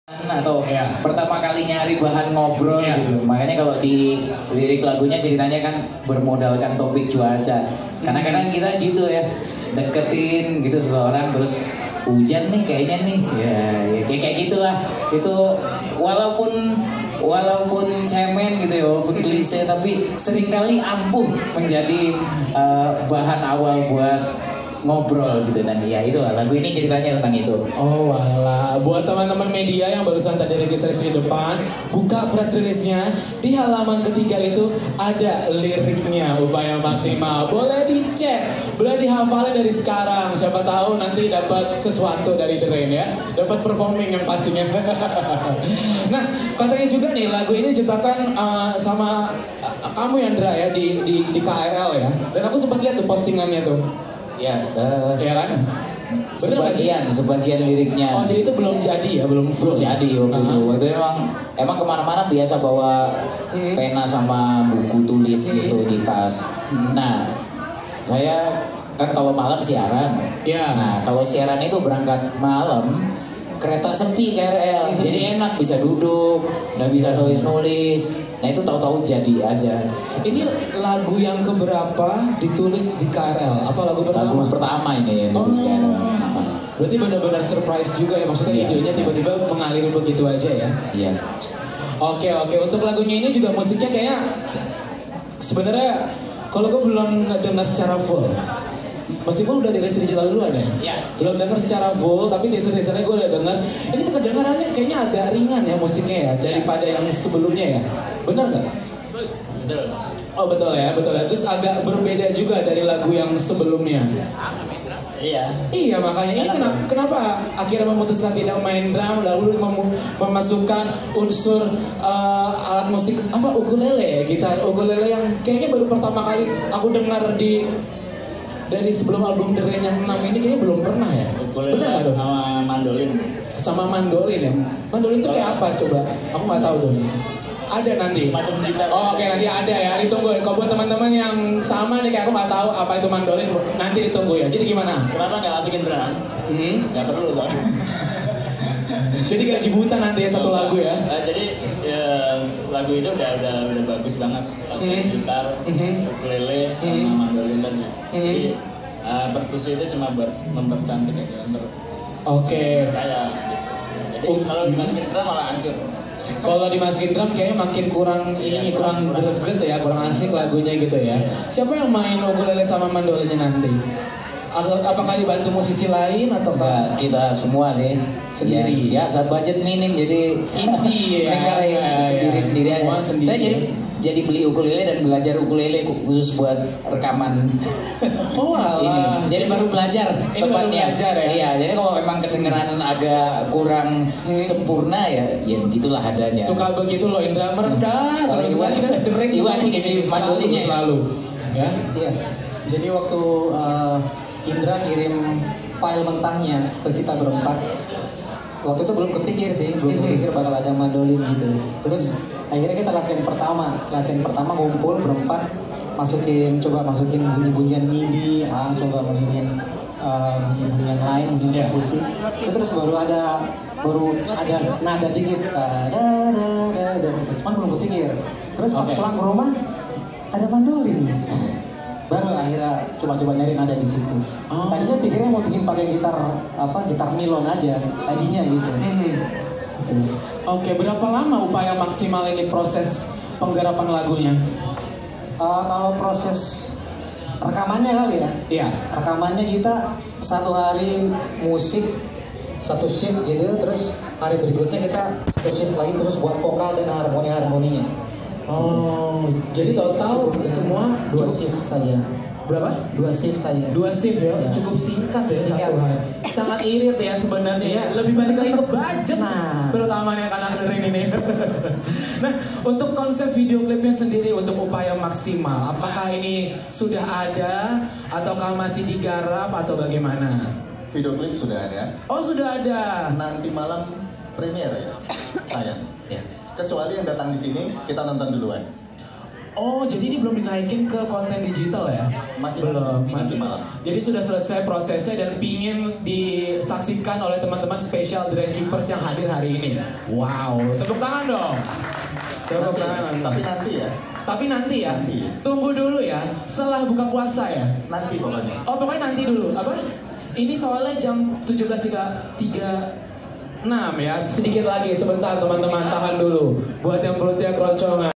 Atau pertama kali nyari bahan ngobrol gitu. Makanya kalau di lirik lagunya ceritanya kan bermodalkan topik cuaca. Karena kadang kita gitu ya, deketin gitu seseorang terus hujan nih kayaknya nih. Ya kayak gitulah. Itu walaupun cemen gitu ya, walaupun klise tapi seringkali ampuh menjadi bahan awal buat ngobrol gitu. Dan ya itu lagu ini ceritanya tentang itu. Oh walah, buat teman-teman media yang barusan tadi registrasi di depan, buka press release-nya, di halaman ketiga itu ada liriknya Upaya Maksimal. Boleh dicek, boleh dihafalin dari sekarang. Siapa tahu nanti dapat sesuatu dari The Rain ya, dapat performing yang pastinya. Nah, katanya juga nih lagu ini diciptakan sama kamu Yandra ya di KRL ya. Dan aku sempat lihat tuh postingannya tuh. Ya, ya kan? Sebagian liriknya. Oh, jadi itu belum jadi ya, belum full. Jadi waktu itu. Waktu itu emang kemana-mana biasa bawa pena sama buku tulis gitu di tas. Nah, saya kan kalau malam siaran. Nah, kalau siaran itu berangkat malam, kereta sepi KRL, jadi enak bisa duduk, dan bisa nulis. Nah itu tahu-tahu jadi aja. Ini lagu yang keberapa ditulis di KRL? Apa lagu pertama? Lagu pertama ini ditulis KRL. Berarti benar-benar surprise juga ya, maksudnya idenya tiba-tiba mengalir begitu aja ya? Iya. Oke, untuk lagunya ini juga musiknya kayak sebenarnya kalau gue belum dengar secara full. Meskipun udah di digital dulu ada ya? Belum denger secara full, tapi teaser-teasernya gue udah denger. Ini kedengarannya kayaknya agak ringan ya musiknya ya, daripada yang sebelumnya ya. Benar nggak? Betul. Oh betul ya. Terus agak berbeda juga dari lagu yang sebelumnya. Iya makanya ini kenapa akhirnya memutuskan tidak main drum lalu memasukkan unsur alat musik apa ukulele ya, gitar ukulele yang kayaknya baru pertama kali aku dengar dari sebelum album The Rain yang 6 ini kayaknya belum pernah ya. Ukulele sama mandolin. Sama mandolin ya. Mandolin itu kayak apa coba? Aku nggak tahu tuh. Ada nanti. Macam gitar. Oh, oke nanti ada ya. Ditunggu. Kalau buat teman-teman yang sama nih kayak aku nggak tahu apa itu mandolin, nanti ditunggu ya. Jadi gimana? Kenapa nggak masukin drum? Nggak perlu kan? Jadi gaji buta nanti ya satu lagu ya. Jadi lagu itu udah bagus banget. Gitar, ukulele, sama mandolin dan jadi perkusi itu cuma buat mempercantik aja. Oke. Kayak jadi kalau dimasukin drum malah hancur. Kalau dimasukin drum kayaknya makin kurang kurang greget ya, kurang asik lagunya gitu ya. Siapa yang main ukulele sama mandolinnya nanti? Apakah dibantu musisi lain atau enggak? Kita semua sih sendiri. Ya saat budget minim jadi inti ya. Sendiri aja. Saya jadi beli ukulele dan belajar ukulele khusus buat rekaman. Oh alah. Jadi baru belajar tepatnya. Ya? Iya, jadi kalau memang kedengeran agak kurang sempurna ya gitulah adanya. Suka begitu loh Indra merendah terus Iwan nih kasih mandolinnya selalu. Ya. Iya. Jadi waktu Indra kirim file mentahnya ke kita berempat. Waktu itu belum kepikir bakal ada mandolin gitu. Terus akhirnya kita latihan pertama ngumpul berempat, coba masukin bunyi-bunyian MIDI, coba masukin bunyi-bunyian lain, bunyi musik. Terus baru ada nada dikit, cuman belum kepikir. Terus pas pulang ke rumah ada mandolin. Baru akhirnya coba nyari nada di situ. Tadinya pikirnya mau bikin pakai gitar nilon aja tadinya gitu. Oke, berapa lama Upaya Maksimal ini proses penggarapan lagunya? Kalau proses rekamannya kali ya? Iya. Rekamannya kita 1 hari musik 1 shift gitu, terus hari berikutnya kita 1 shift lagi khusus buat vokal dan harmoninya. Oh, jadi total semua 2 shift saja. Berapa? 2 shift saja. 2 shift ya, cukup singkat ya satu hari. Sangat irit ya sebenarnya. Ya. Lebih balik lagi ke budget, terutama yang akan dengerin ini. Nah, untuk konsep video klipnya sendiri untuk Upaya Maksimal, apakah ini sudah ada ataukah masih digarap atau bagaimana? Video klip sudah ada. Oh sudah ada. Nanti malam premier ya, tayang. Ya. Kecuali yang datang di sini kita nonton duluan. Oh, jadi ini belum dinaikin ke konten digital ya? Masih belum. nanti malam. Jadi sudah selesai prosesnya dan pingin disaksikan oleh teman-teman spesial Grand Keepers yang hadir hari ini. Wow, tepuk tangan dong. Tepuk tangan. Tapi nanti ya. Tapi nanti ya. Nanti. Tunggu dulu ya. Setelah buka puasa ya. Nanti pokoknya. Oh, pokoknya nanti dulu. Apa? Ini soalnya jam 17.36 ya. Sedikit lagi, sebentar teman-teman, tahan dulu. Buat yang perutnya keroncongan.